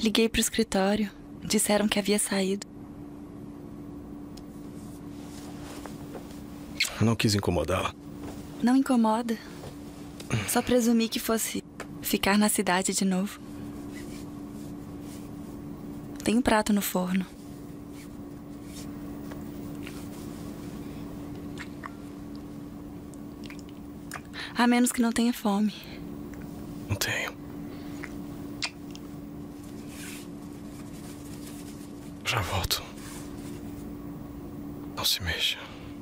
Liguei pro escritório. Disseram que havia saído. Não quis incomodá-la. Não incomoda. Só presumi que fosse ficar na cidade de novo. Tem um prato no forno. A menos que não tenha fome. Não tenho. Já volto. Não se mexa.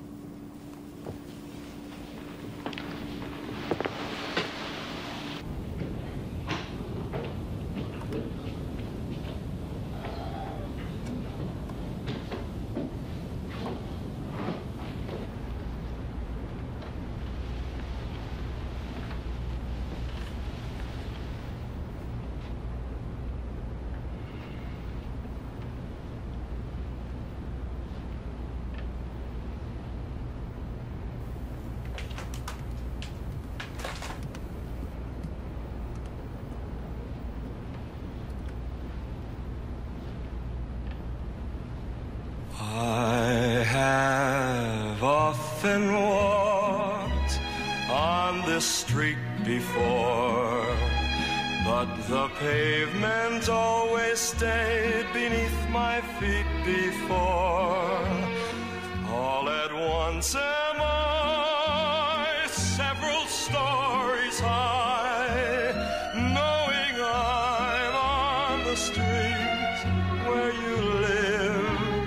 I have often walked on this street before, but the pavement always stayed beneath my feet before. All at once am I several stories high, knowing I'm on the street where you live.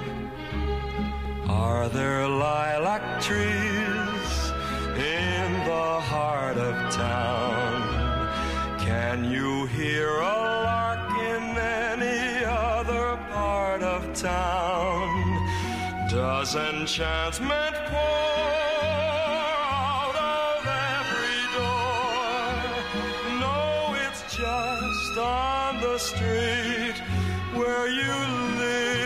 Are there lilac trees in the heart of town? Can you hear a lark in any other part of town? Does enchantment pour out of every door? No, it's just on the street where you live.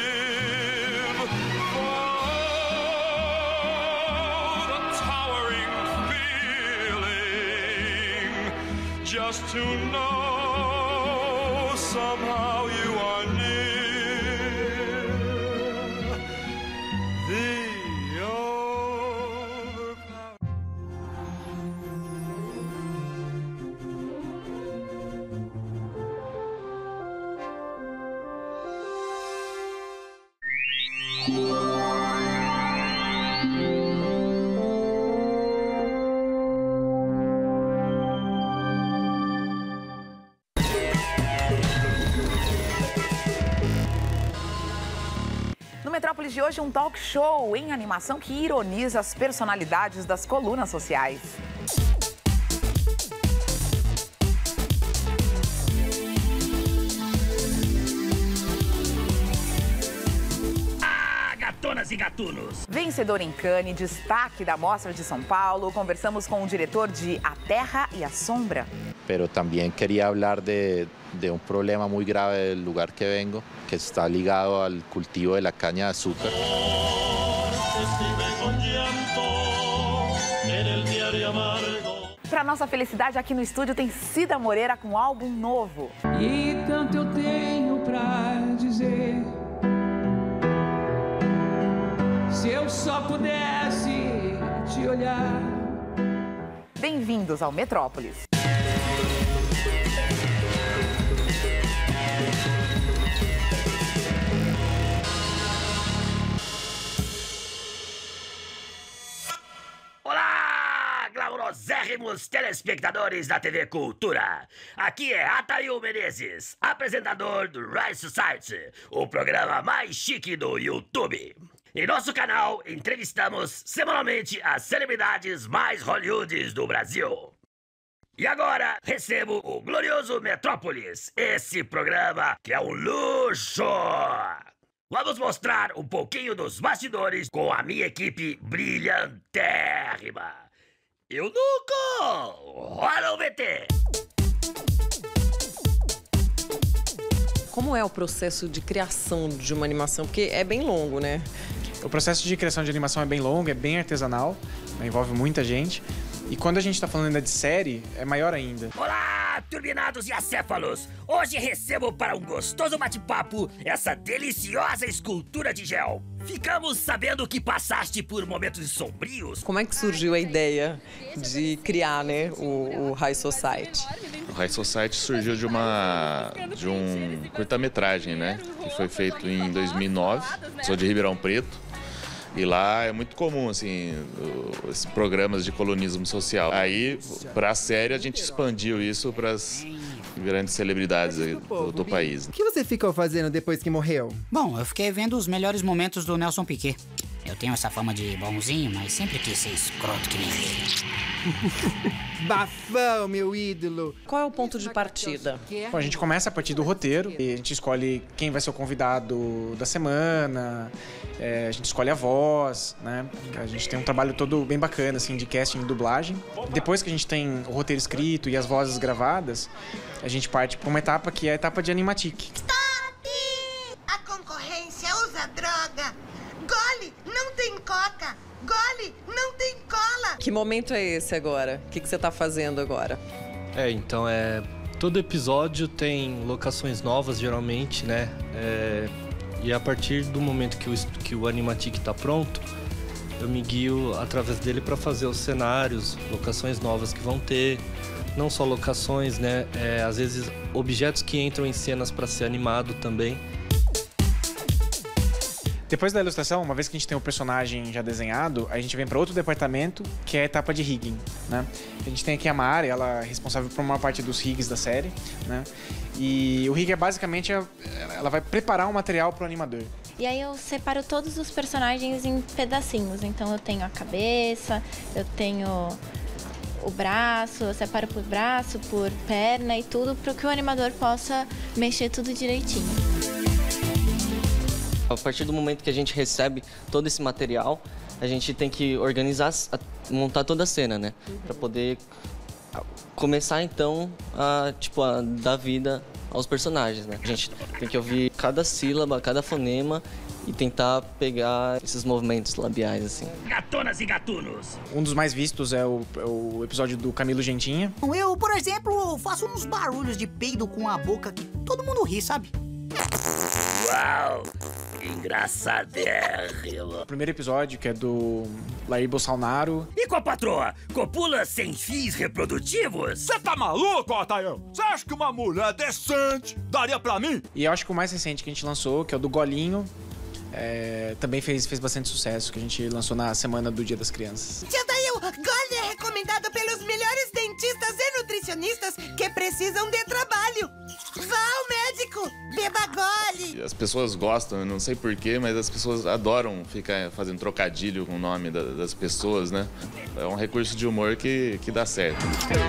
Just to know somehow you are near. The overpowered. No Metrópolis de hoje, um talk show em animação que ironiza as personalidades das colunas sociais. Gatonas e gatunos! Vencedor em Cannes, destaque da Mostra de São Paulo, conversamos com o diretor de A Terra e a Sombra. Pero también quería hablar de un problema muy grave del lugar que vengo, que está ligado al cultivo de la caña de azúcar. Para nossa felicidade, aqui no estúdio tem Cida Moreira com um álbum novo. E tanto eu tenho pra dizer, se eu só pudesse te olhar. Bem-vindos ao Metrópolis. Olá, glamourosérrimos telespectadores da TV Cultura. Aqui é Ataíl Menezes, apresentador do Rise Society, o programa mais chique do YouTube. Em nosso canal, entrevistamos semanalmente as celebridades mais Hollywoods do Brasil. E agora, recebo o glorioso Metrópolis, esse programa que é um luxo. Vamos mostrar um pouquinho dos bastidores com a minha equipe brilhantérrima. Eu nunca! Rola o VT! Como é o processo de criação de uma animação? Porque é bem longo, né? O processo de criação de animação é bem longo, é bem artesanal, envolve muita gente. E quando a gente está falando ainda de série, é maior ainda. Olá, Olá, turbinados e acéfalos! Hoje recebo para um gostoso bate-papo essa deliciosa escultura de gel. Ficamos sabendo que passaste por momentos sombrios. Como é que surgiu a ideia de criar, né, o High Society? O High Society surgiu de um curta-metragem, né? Que foi feito em 2009. Sou de Ribeirão Preto. E lá é muito comum, assim, esses programas de colonismo social. Aí, para a série, a gente expandiu isso para as grandes celebridades do país. O que você ficou fazendo depois que morreu? Bom, eu fiquei vendo os melhores momentos do Nelson Piquet. Eu tenho essa fama de bonzinho, mas sempre quis ser escroto que nem ele. Bafão, meu ídolo! Qual é o ponto de partida? Bom, a gente começa a partir do roteiro, e a gente escolhe quem vai ser o convidado da semana, a gente escolhe a voz, né? A gente tem um trabalho todo bem bacana, assim, de casting e dublagem. Depois que a gente tem o roteiro escrito e as vozes gravadas, a gente parte para uma etapa que é a etapa de animatic. Stop! A concorrência usa droga! Gole, não tem coca! Gole, não tem cola! Que momento é esse agora? O que você tá fazendo agora? Então, todo episódio tem locações novas, geralmente, né? E a partir do momento que o Animatic tá pronto, eu me guio através dele para fazer os cenários, locações novas que vão ter. Não só locações, né? Às vezes objetos que entram em cenas para ser animado também. Depois da ilustração, uma vez que a gente tem o personagem já desenhado, a gente vem para outro departamento, que é a etapa de rigging, né? A gente tem aqui a Mari, ela é responsável por uma parte dos rigs da série, né? E o rig é basicamente, ela vai preparar um material para o animador. E aí eu separo todos os personagens em pedacinhos. Então eu tenho a cabeça, eu tenho o braço, eu separo por braço, por perna e tudo, para que o animador possa mexer tudo direitinho. A partir do momento que a gente recebe todo esse material, a gente tem que organizar, montar toda a cena, né? Para poder começar, então, a dar vida aos personagens, né? A gente tem que ouvir cada sílaba, cada fonema e tentar pegar esses movimentos labiais, assim. Gatonas e gatunos! Um dos mais vistos é o episódio do Camilo Gentinha. Eu, por exemplo, faço uns barulhos de peido com a boca que todo mundo ri, sabe? Uau! Engraçadérrimo! O primeiro episódio, que é do Lair Bolsonaro. E com a patroa? Copula sem fins reprodutivos? Você tá maluco, Otaião? Você acha que uma mulher decente daria pra mim? E eu acho que o mais recente que a gente lançou, que é o do Golinho, também fez bastante sucesso, que a gente lançou na semana do Dia das Crianças. Tia Otaião, Gole é recomendado pelos melhores dentistas e nutricionistas que precisam de trabalho. Vá ao médico, beba Gole. As pessoas gostam, eu não sei porquê, mas as pessoas adoram ficar fazendo trocadilho com o nome das pessoas, né? É um recurso de humor que dá certo.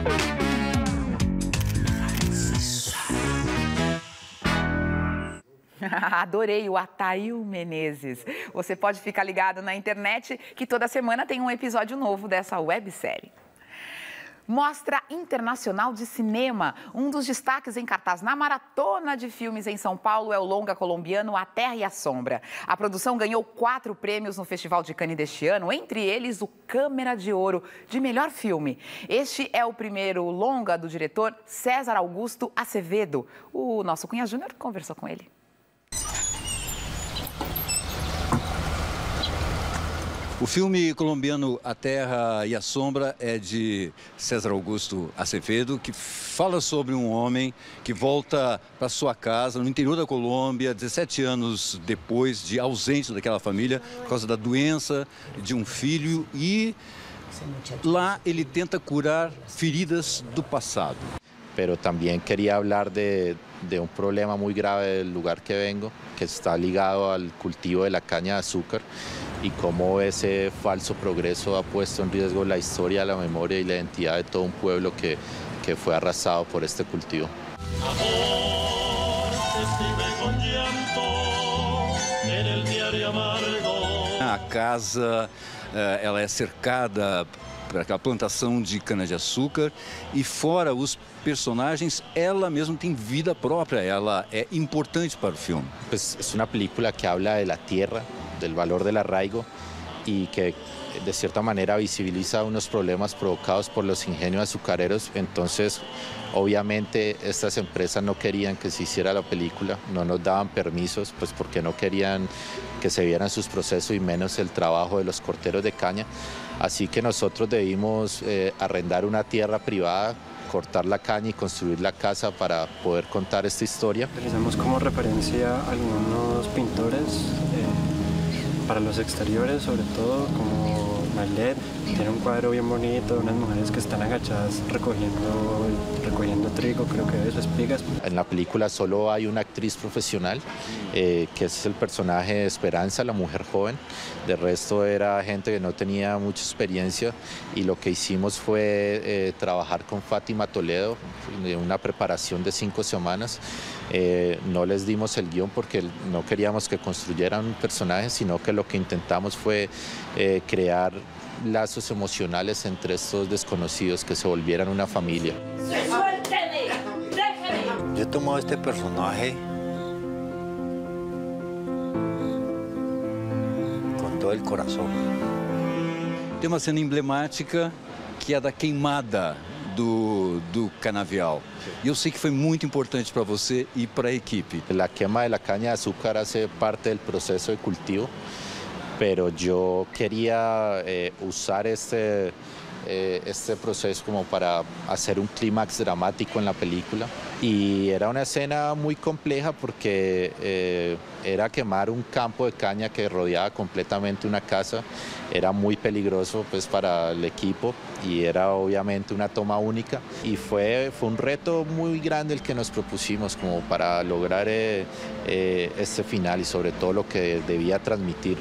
Adorei o Atail Menezes. Você pode ficar ligado na internet que toda semana tem um episódio novo dessa websérie. Mostra Internacional de Cinema. Um dos destaques em cartaz na Maratona de Filmes em São Paulo é o longa colombiano A Terra e a Sombra. A produção ganhou 4 prêmios no Festival de Cannes deste ano, entre eles o Câmara de Ouro de melhor filme. Este é o primeiro longa do diretor César Augusto Acevedo. O nosso Cunha Júnior conversou com ele. O filme colombiano A Terra e a Sombra é de César Augusto Acevedo, que fala sobre um homem que volta para sua casa no interior da Colômbia, 17 anos depois de ausente daquela família, por causa da doença de um filho, e lá ele tenta curar feridas do passado. Pero también quería hablar de un problema muy grave del lugar que vengo, que está ligado al cultivo de la caña de azúcar y cómo ese falso progreso ha puesto en riesgo la historia, la memoria y la identidad de todo un pueblo que fue arrasado por este cultivo. A casa, ela é cercada por aquela plantação de cana-de-açúcar e fora os personagens, ela mesma tem vida própria, ela é importante para o filme. Pues es una película que habla de la tierra, del valor del arraigo y que de cierta manera visibiliza unos problemas provocados por los ingenios azucareros. Entonces, obviamente, estas empresas no querían que se hiciera la película, no nos daban permisos, pues porque no querían que se vieran sus procesos y menos el trabajo de los corteros de caña. Así que nosotros debimos arrendar una tierra privada, cortar la caña y construir la casa para poder contar esta historia. Utilizamos como referencia algunos pintores para los exteriores, sobre todo como Maillet. Tiene un cuadro bien bonito, unas mujeres que están agachadas recogiendo trigo, creo que es espigas. En la película solo hay una actriz profesional, que es el personaje de Esperanza, la mujer joven. De resto era gente que no tenía mucha experiencia y lo que hicimos fue trabajar con Fátima Toledo, de una preparación de 5 semanas. No les dimos el guión porque no queríamos que construyeran un personaje, sino que lo que intentamos fue crear lazos emocionales entre estos desconocidos, que se volvieran una familia. Yo he tomado este personaje com todo o coração. Tem uma cena emblemática que é da queimada do canavial. E eu sei que foi muito importante para você e para a equipe. La quema de la caña de azúcar hace parte del proceso de cultivo, pero yo quería usar este proceso como para hacer un clímax dramático en la película. Y era una escena muy compleja porque era quemar un campo de caña que rodeaba completamente una casa. Era muy peligroso pues, para el equipo y era obviamente una toma única. Y fue un reto muy grande el que nos propusimos como para lograr este final y sobre todo lo que debía transmitir.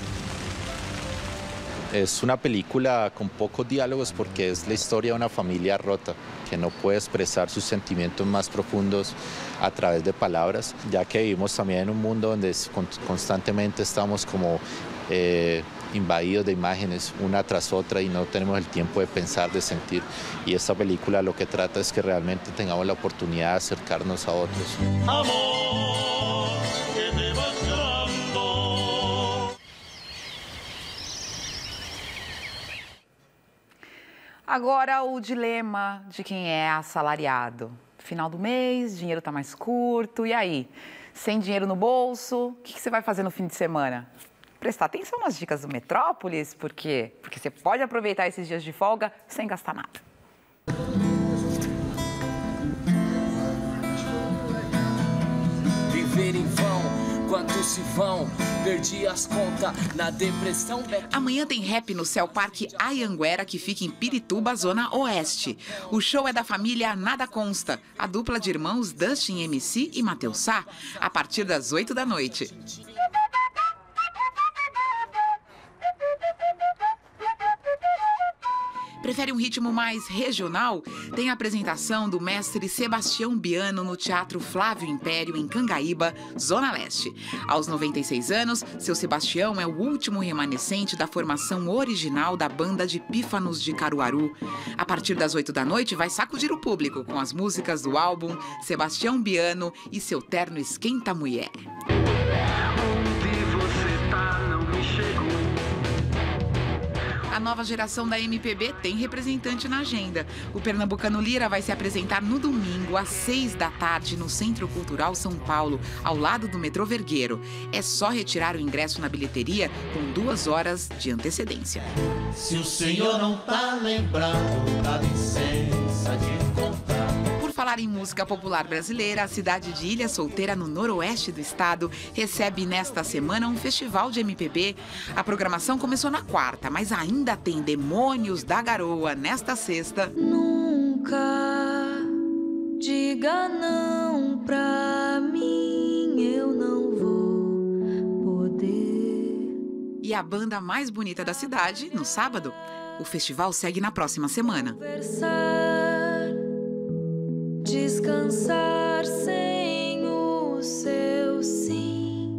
Es una película con pocos diálogos porque es la historia de una familia rota que no puede expresar sus sentimientos más profundos a través de palabras, ya que vivimos también en un mundo donde constantemente estamos como invadidos de imágenes una tras otra y no tenemos el tiempo de pensar, de sentir. Y esta película lo que trata es que realmente tengamos la oportunidad de acercarnos a otros. Amor, que te vas llorando. Agora o dilema de quem é assalariado. Final do mês, dinheiro está mais curto, e aí? Sem dinheiro no bolso, o que você vai fazer no fim de semana? Prestar atenção nas dicas do Metrópolis, por quê? Porque você pode aproveitar esses dias de folga sem gastar nada. Viver em vão, quantos se vão, perdi as contas na depressão. Amanhã tem rap no Céu Parque Anhanguera, que fica em Pirituba, Zona Oeste. O show é da família Nada Consta, a dupla de irmãos Dustin MC e Matheus Sá, a partir das 8 da noite. Prefere um ritmo mais regional? Tem a apresentação do mestre Sebastião Biano no Teatro Flávio Império, em Cangaíba, Zona Leste. Aos 96 anos, seu Sebastião é o último remanescente da formação original da banda de Pífanos de Caruaru. A partir das 8 da noite, vai sacudir o público com as músicas do álbum Sebastião Biano e seu terno Esquenta Mulher. Onde você tá, não me chegou. A nova geração da MPB tem representante na agenda. O pernambucano Lira vai se apresentar no domingo, às 6 da tarde, no Centro Cultural São Paulo, ao lado do metrô Vergueiro. É só retirar o ingresso na bilheteria com 2 horas de antecedência. Se o senhor não tá lembrando, dá licença de contar. Por falar em música popular brasileira, a cidade de Ilha Solteira, no noroeste do estado, recebe nesta semana um festival de MPB. A programação começou na quarta, mas ainda tem Demônios da Garoa nesta sexta. Nunca diga não pra mim, eu não vou poder. E a banda mais bonita da cidade, no sábado. O festival segue na próxima semana. Descansar sem o seu sim.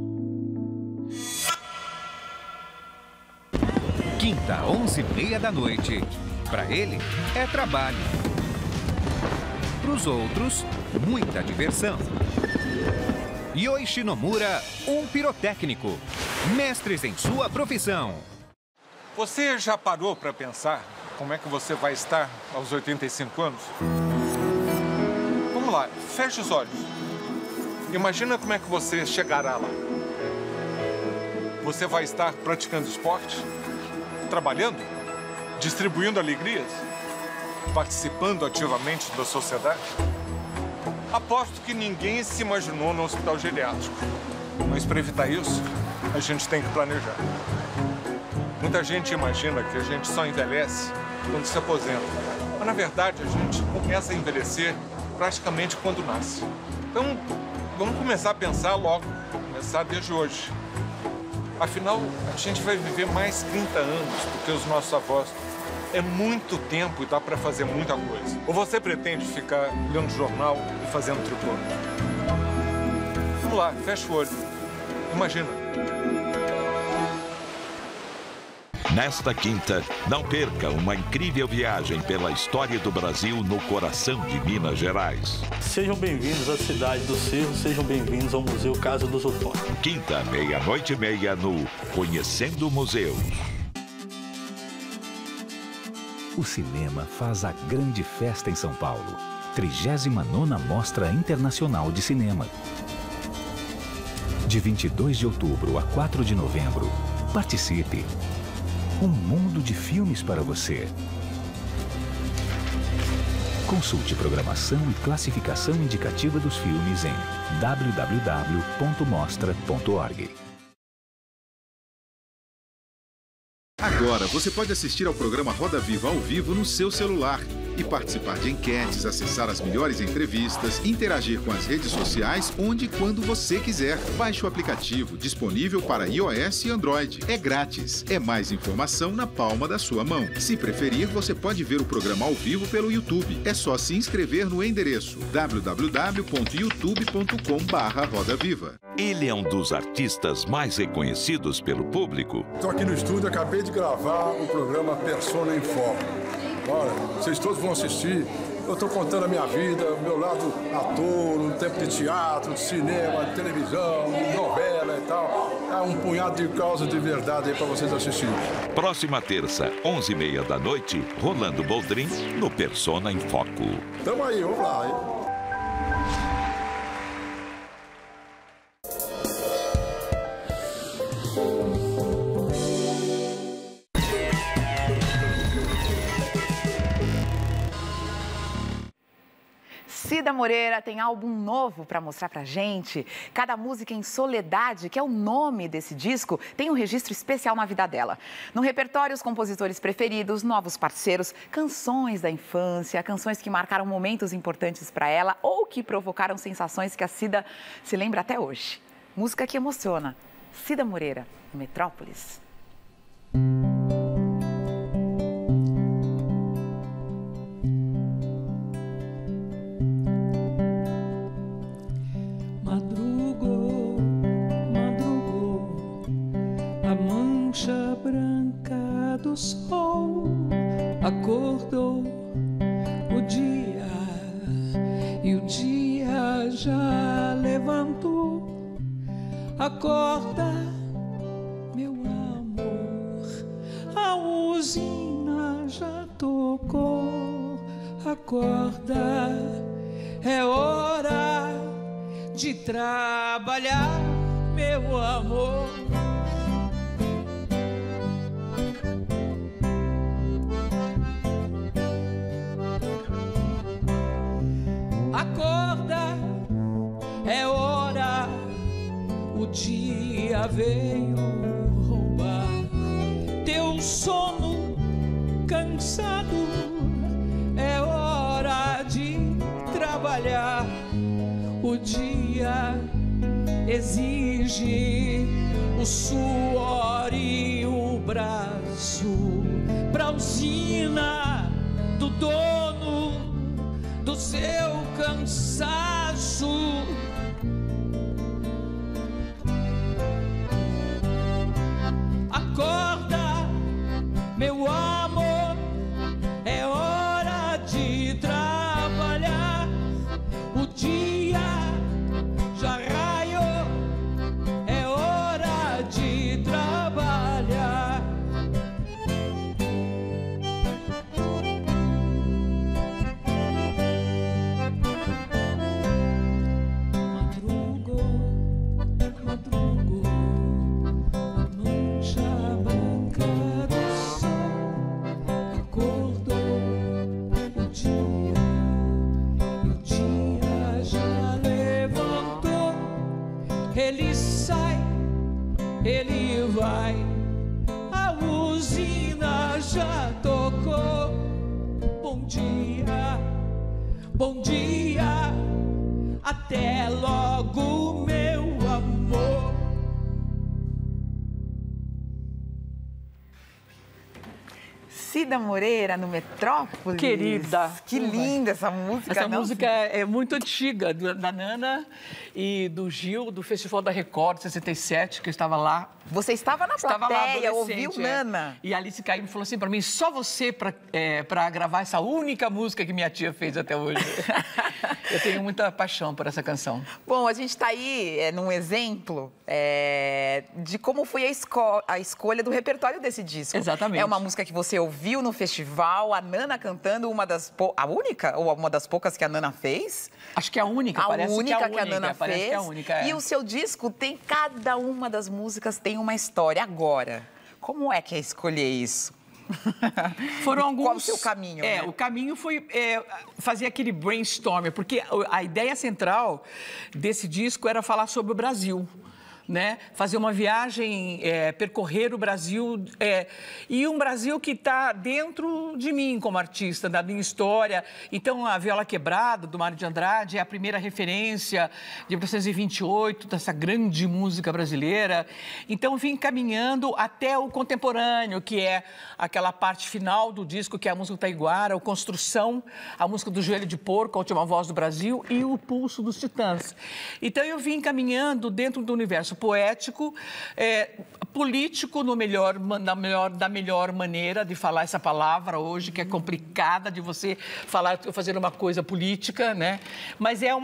Quinta, 11h30 da noite. Para ele, é trabalho. Para os outros, muita diversão. Yoichi Nomura, um pirotécnico. Mestres em sua profissão. Você já parou para pensar como é que você vai estar aos 85 anos? Vamos lá, feche os olhos. Imagina como é que você chegará lá. Você vai estar praticando esporte, trabalhando, distribuindo alegrias, participando ativamente da sociedade? Aposto que ninguém se imaginou no hospital geriátrico. Mas para evitar isso, a gente tem que planejar. Muita gente imagina que a gente só envelhece quando se aposenta. Mas, na verdade, a gente começa a envelhecer praticamente quando nasce. Então, vamos começar a pensar logo, começar desde hoje. Afinal, a gente vai viver mais 30 anos do que os nossos avós. É muito tempo e dá para fazer muita coisa. Ou você pretende ficar lendo jornal e fazendo tricô? Vamos lá, fecha o olho. Imagina. Nesta quinta, não perca uma incrível viagem pela história do Brasil no coração de Minas Gerais. Sejam bem-vindos à cidade do Cerro, sejam bem-vindos ao Museu Casa dos Otórios. Quinta, 00:30 no Conhecendo Museus. O cinema faz a grande festa em São Paulo. 39ª Mostra Internacional de Cinema. De 22 de outubro a 4 de novembro, participe. Um mundo de filmes para você. Consulte programação e classificação indicativa dos filmes em www.mostra.org. Agora você pode assistir ao programa Roda Viva ao vivo no seu celular e participar de enquetes, acessar as melhores entrevistas, interagir com as redes sociais onde e quando você quiser. Baixe o aplicativo, disponível para iOS e Android. É grátis. É mais informação na palma da sua mão. Se preferir, você pode ver o programa ao vivo pelo YouTube. É só se inscrever no endereço www.youtube.com/rodaviva. Ele é um dos artistas mais reconhecidos pelo público. Estou aqui no estúdio, acabei de gravar o programa Persona em Foco. Olha, vocês todos vão assistir. Eu estou contando a minha vida, o meu lado ator, no tempo de teatro, de cinema, de televisão, de novela e tal. É um punhado de causas de verdade aí para vocês assistirem. Próxima terça, 11:30 Rolando Boldrin, no Persona em Foco. Tamo aí, vamos lá, hein? Cida Moreira tem álbum novo para mostrar pra gente. Cada música em Soledade, que é o nome desse disco, tem um registro especial na vida dela. No repertório, os compositores preferidos, novos parceiros, canções da infância, canções que marcaram momentos importantes para ela ou que provocaram sensações que a Cida se lembra até hoje. Música que emociona. Cida Moreira, Metrópolis. Branca do sol acordou o dia e o dia já levantou. Acorda, meu amor, a usina já tocou. Acorda, é hora de trabalhar, meu amor. Acorda, é hora, o dia veio roubar teu sono cansado. É hora de trabalhar, o dia exige o suor e o braço pra usina do dono do seu cansaço. Acorda, meu amor, é hora de trabalhar. O dia já raiou, é hora de trabalhar. tocou. Bom dia, até logo, meu amor. Cida Moreira no Metrópolis. Querida. Que linda essa música. Essa música é muito antiga, da Nana e do Gil, do Festival da Record, 67, que eu estava lá. Você estava na plateia, ouviu Nana. E a Alice Caymmi falou assim para mim, só você para gravar essa única música que minha tia fez até hoje. Eu tenho muita paixão por essa canção. Bom, a gente está aí num exemplo de como foi a escolha do repertório desse disco. Exatamente. É uma música que você ouviu no festival, a Nana cantando a única ou uma das poucas que a Nana fez? Acho que é a única, parece que é a única. Que a Nana fez. Que é a única, E o seu disco tem, cada uma das músicas tem uma história. Agora, como é que é escolher isso? Foram alguns... Qual o seu caminho? Né? O caminho foi fazer aquele brainstorming, porque a ideia central desse disco era falar sobre o Brasil. Né? Fazer uma viagem, percorrer o Brasil, e um Brasil que está dentro de mim como artista, da minha história. Então, a Viola Quebrada, do Mário de Andrade, é a primeira referência de 1928, dessa grande música brasileira. Então, vim caminhando até o contemporâneo, que é aquela parte final do disco, que é a música do Taiguara, o Construção, a música do Joelho de Porco, a Última Voz do Brasil, e o Pulso dos Titãs. Então, eu vim caminhando dentro do universo poético, político da melhor maneira de falar essa palavra hoje, que é complicada de você fazer uma coisa política, né? Mas é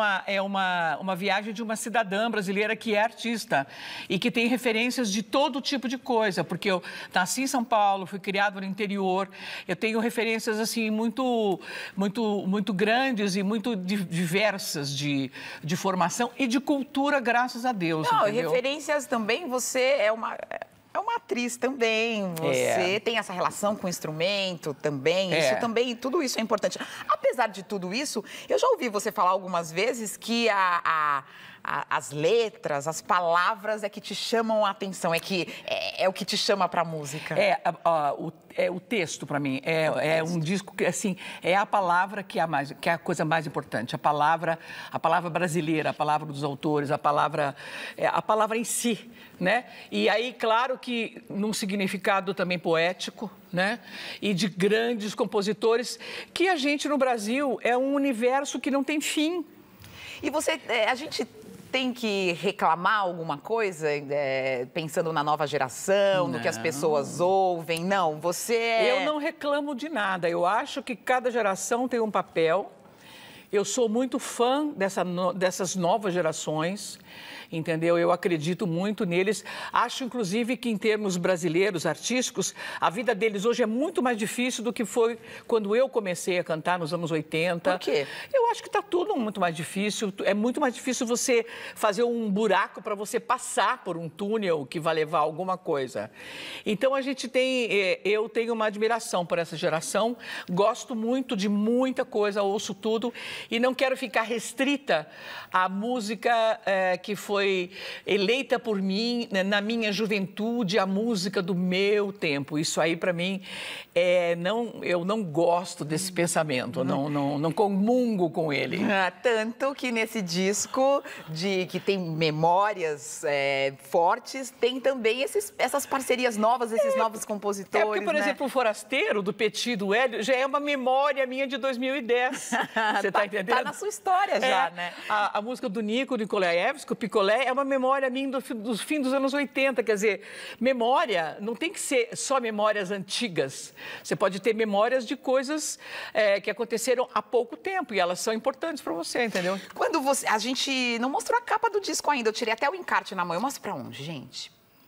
uma viagem de uma cidadã brasileira que é artista e que tem referências de todo tipo de coisa, porque eu nasci em São Paulo, fui criado no interior, eu tenho referências assim muito grandes e muito diversas de formação e de cultura, graças a Deus. Não, entendeu? Referências também, você é uma atriz também, você tem essa relação com o instrumento também, isso também, tudo isso é importante. Apesar de tudo isso, eu já ouvi você falar algumas vezes que as letras, as palavras é que te chamam a atenção, é o que te chama para a música. O texto, para mim, é um disco que, assim, é a palavra que é a coisa mais importante. A palavra brasileira, a palavra dos autores, a palavra em si, né? E aí, claro que num significado também poético, né? E de grandes compositores, que a gente no Brasil é um universo que não tem fim. E a gente tem que reclamar alguma coisa, pensando na nova geração, no que as pessoas ouvem? Não, Eu não reclamo de nada. Eu acho que cada geração tem um papel. Eu sou muito fã dessas novas gerações, entendeu? Eu acredito muito neles. Acho, inclusive, que em termos brasileiros, artísticos, a vida deles hoje é muito mais difícil do que foi quando eu comecei a cantar nos anos 80. Por quê? Eu acho que está tudo muito mais difícil. É muito mais difícil você fazer um buraco para você passar por um túnel que vai levar alguma coisa. Então, eu tenho uma admiração por essa geração. Gosto muito de muita coisa, ouço tudo. E não quero ficar restrita à música que foi eleita por mim na minha juventude, a música do meu tempo. Isso aí, para mim, eu não gosto desse pensamento, não comungo com ele. Tanto que nesse disco, que tem memórias fortes, tem também essas parcerias novas, esses novos compositores. Porque, por exemplo, o Forasteiro, do Petit e do Hélio, já é uma memória minha de 2010. Você está entendendo? Tá na sua história já, né? A música do Nico Nikolaevski, o Picolé, é uma memória minha do fim dos anos 80. Quer dizer, memória não tem que ser só memórias antigas. Você pode ter memórias de coisas que aconteceram há pouco tempo e elas são importantes para você, entendeu? Quando a gente não mostrou a capa do disco ainda, eu tirei até o encarte na mão. Eu mostro para onde, gente?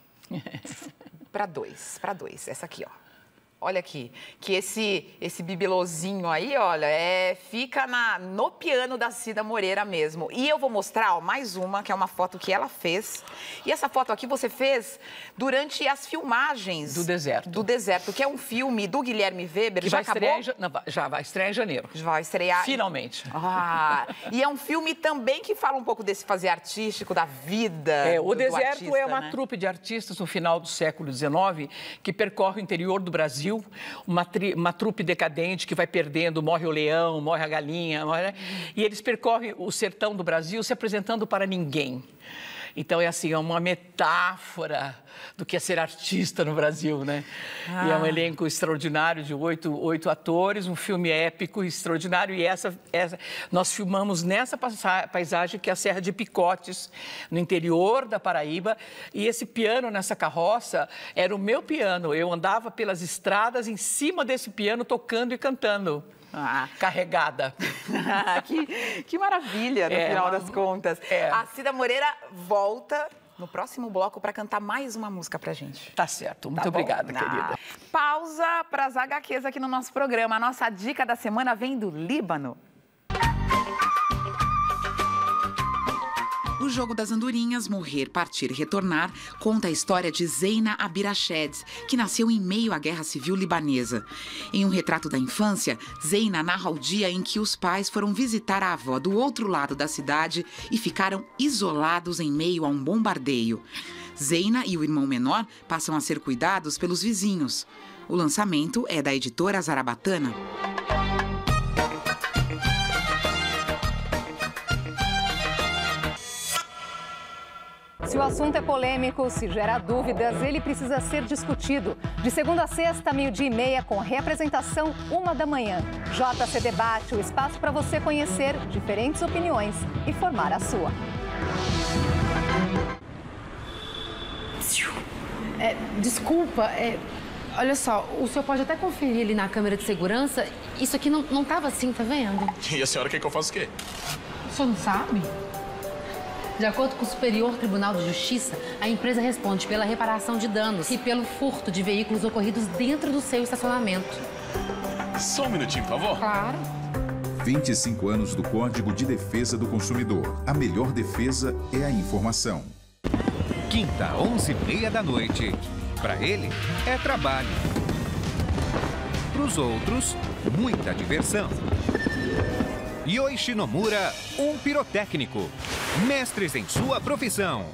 Para dois, essa aqui, ó. Olha aqui, que esse bibelôzinho aí, olha, fica no piano da Cida Moreira mesmo. E eu vou mostrar, ó, mais uma, que é uma foto que ela fez. E essa foto aqui você fez durante as filmagens... Do Deserto. Do Deserto, que é um filme do Guilherme Weber. Que já acabou? Já vai estrear em janeiro. Vai estrear... Finalmente. E é um filme também que fala um pouco desse fazer artístico, da vida O Deserto artista, é uma trupe de artistas no final do século XIX que percorre o interior do Brasil Brasil, uma trupe decadente que vai perdendo, morre o leão, morre a galinha, e eles percorrem o sertão do Brasil se apresentando para ninguém. Então, é assim, é uma metáfora do que é ser artista no Brasil, né? E é um elenco extraordinário de oito atores, um filme épico extraordinário. E nós filmamos nessa paisagem que é a Serra de Picotes, no interior da Paraíba. E esse piano nessa carroça era o meu piano. Eu andava pelas estradas em cima desse piano, tocando e cantando. Carregada. que maravilha, no final das contas. A Cida Moreira volta no próximo bloco para cantar mais uma música pra gente. Tá certo. Muito obrigada, querida. Pausa para as HQs aqui no nosso programa. A nossa dica da semana vem do Líbano. O Jogo das Andorinhas, Morrer, Partir e Retornar, conta a história de Zeina Abirached, que nasceu em meio à Guerra Civil Libanesa. Em um retrato da infância, Zeina narra o dia em que os pais foram visitar a avó do outro lado da cidade e ficaram isolados em meio a um bombardeio. Zeina e o irmão menor passam a ser cuidados pelos vizinhos. O lançamento é da editora Zarabatana. Se o assunto é polêmico, se gera dúvidas, ele precisa ser discutido. De segunda a sexta, 12h30, com reapresentação 1h. JC Debate, o espaço para você conhecer diferentes opiniões e formar a sua. Desculpa, olha só, o senhor pode até conferir ali na câmera de segurança. Isso aqui não estava assim, tá vendo? E a senhora quer que eu faça o quê? O senhor não sabe? De acordo com o Superior Tribunal de Justiça, a empresa responde pela reparação de danos e pelo furto de veículos ocorridos dentro do seu estacionamento. Só um minutinho, por favor. Claro. 25 anos do Código de Defesa do Consumidor. A melhor defesa é a informação. Quinta, 11h30. Para ele, é trabalho. Para os outros, muita diversão. Yoichi Nomura, um pirotécnico. Mestres em sua profissão.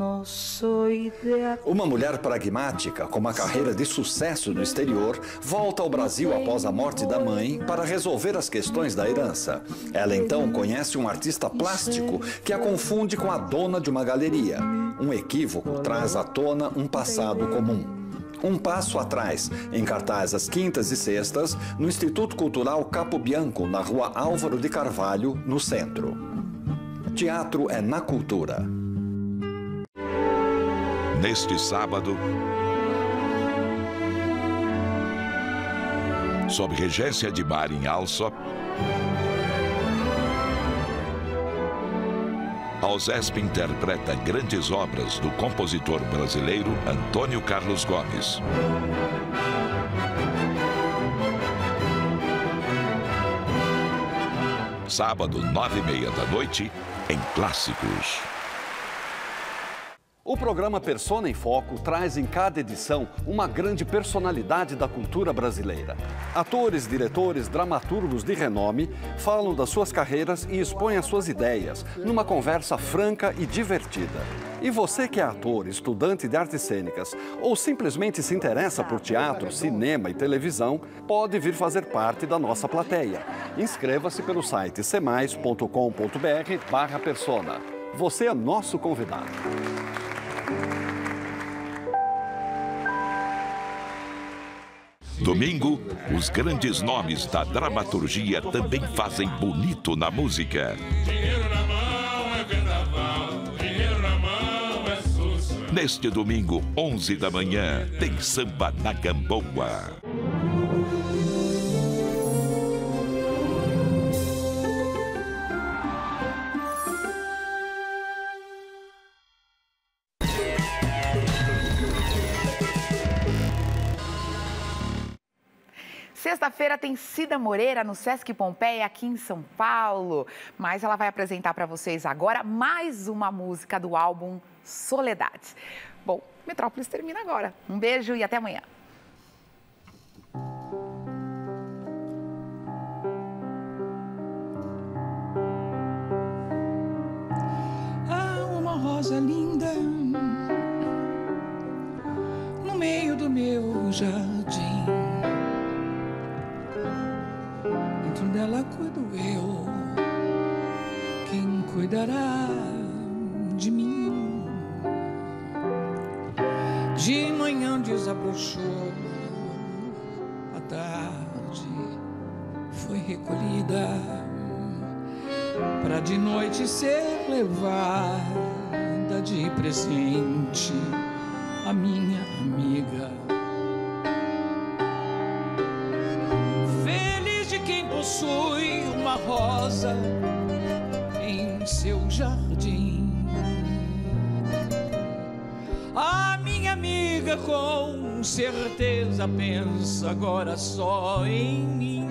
Uma mulher pragmática, com uma carreira de sucesso no exterior, volta ao Brasil após a morte da mãe para resolver as questões da herança. Ela então conhece um artista plástico que a confunde com a dona de uma galeria. Um equívoco traz à tona um passado comum. Um Passo Atrás, em cartaz às quintas e sextas, no Instituto Cultural Capo Bianco, na Rua Álvaro de Carvalho, no centro. Teatro é na cultura. Neste sábado, sob regência de Marin Alsop, a USESP interpreta grandes obras do compositor brasileiro Antônio Carlos Gomes. Sábado, 9h30, em Clássicos. O programa Persona em Foco traz em cada edição uma grande personalidade da cultura brasileira. Atores, diretores, dramaturgos de renome falam das suas carreiras e expõem as suas ideias numa conversa franca e divertida. E você que é ator, estudante de artes cênicas ou simplesmente se interessa por teatro, cinema e televisão, pode vir fazer parte da nossa plateia. Inscreva-se pelo site cemais.com.br/persona. Você é nosso convidado. Domingo, os grandes nomes da dramaturgia também fazem bonito na música. Neste domingo, 11h, tem Samba na Gamboa. Sexta-feira tem Cida Moreira no Sesc Pompeia, aqui em São Paulo. Mas ela vai apresentar para vocês agora mais uma música do álbum Soledade. Bom, Metrópolis termina agora. Um beijo e até amanhã. Há uma rosa linda no meio do meu jardim. dentro dela cuido eu. Quem cuidará de mim? De manhã desabrochou, à tarde foi recolhida, para de noite ser levada de presente a minha amiga. Feliz de quem possui uma rosa em seu jardim. A minha amiga com certeza pensa agora só em mim.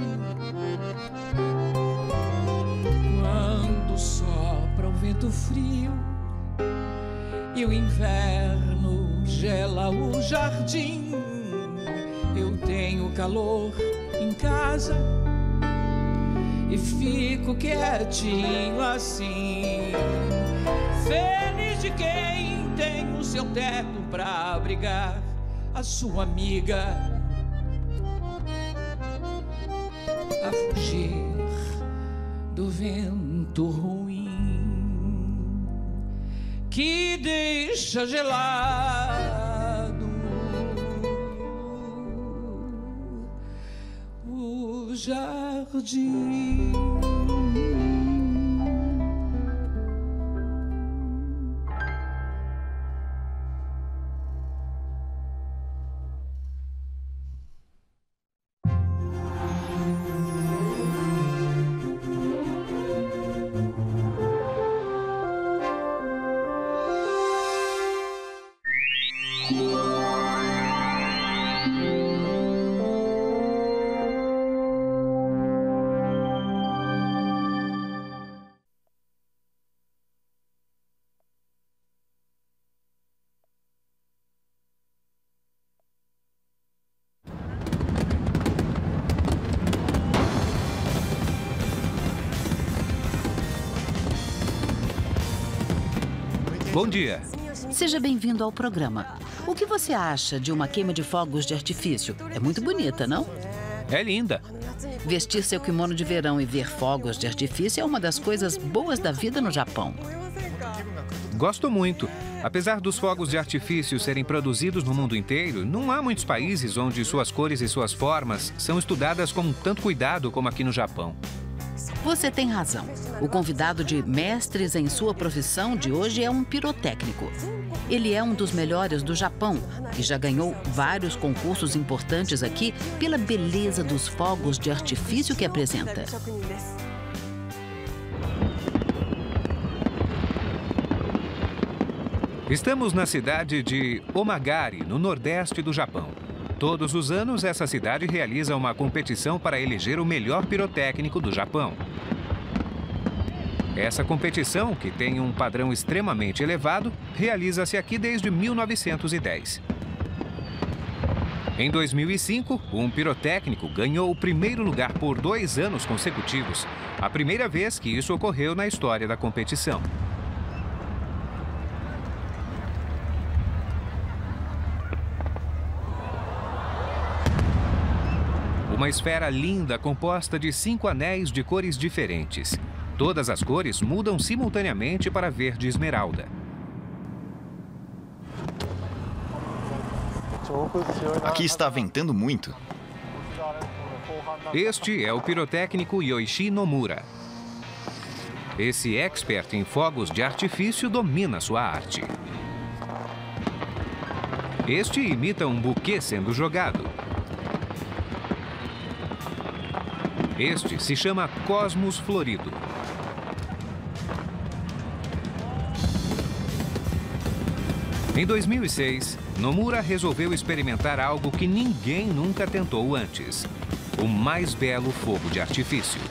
Quando sopra o vento frio e o inverno gela o jardim, eu tenho calor em casa e fico quietinho assim. Feliz de quem tem o seu teto pra abrigar a sua amiga, a fugir do vento ruim que deixa gelado o jardim. Bom dia. Seja bem-vindo ao programa. O que você acha de uma queima de fogos de artifício? É muito bonita, não? É linda. Vestir seu kimono de verão e ver fogos de artifício é uma das coisas boas da vida no Japão. Gosto muito. Apesar dos fogos de artifício serem produzidos no mundo inteiro, não há muitos países onde suas cores e suas formas são estudadas com tanto cuidado como aqui no Japão. Você tem razão. O convidado de mestres em sua profissão de hoje é um pirotécnico. Ele é um dos melhores do Japão e já ganhou vários concursos importantes aqui pela beleza dos fogos de artifício que apresenta. Estamos na cidade de Omagari, no nordeste do Japão. Todos os anos, essa cidade realiza uma competição para eleger o melhor pirotécnico do Japão. Essa competição, que tem um padrão extremamente elevado, realiza-se aqui desde 1910. Em 2005, um pirotécnico ganhou o primeiro lugar por 2 anos consecutivos, a primeira vez que isso ocorreu na história da competição. Uma esfera linda composta de 5 anéis de cores diferentes. Todas as cores mudam simultaneamente para verde esmeralda. Aqui está ventando muito. Este é o pirotécnico Yoichi Nomura. Esse expert em fogos de artifício domina sua arte. Este imita um buquê sendo jogado. Este se chama Cosmos Florido. Em 2006, Nomura resolveu experimentar algo que ninguém nunca tentou antes: o mais belo fogo de artifício.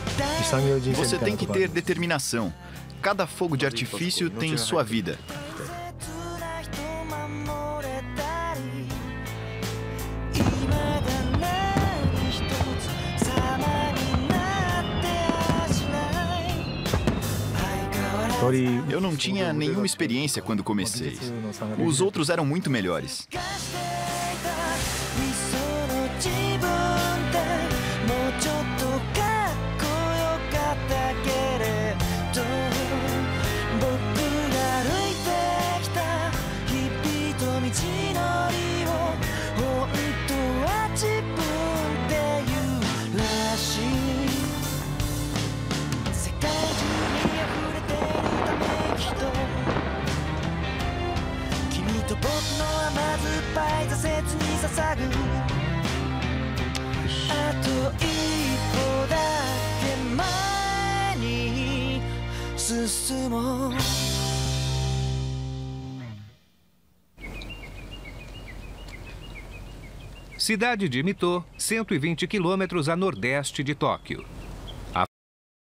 Você tem que ter determinação. Cada fogo de artifício tem sua vida. Eu não tinha nenhuma experiência quando comecei. Os outros eram muito melhores. Cidade de Mito, 120 quilômetros a nordeste de Tóquio.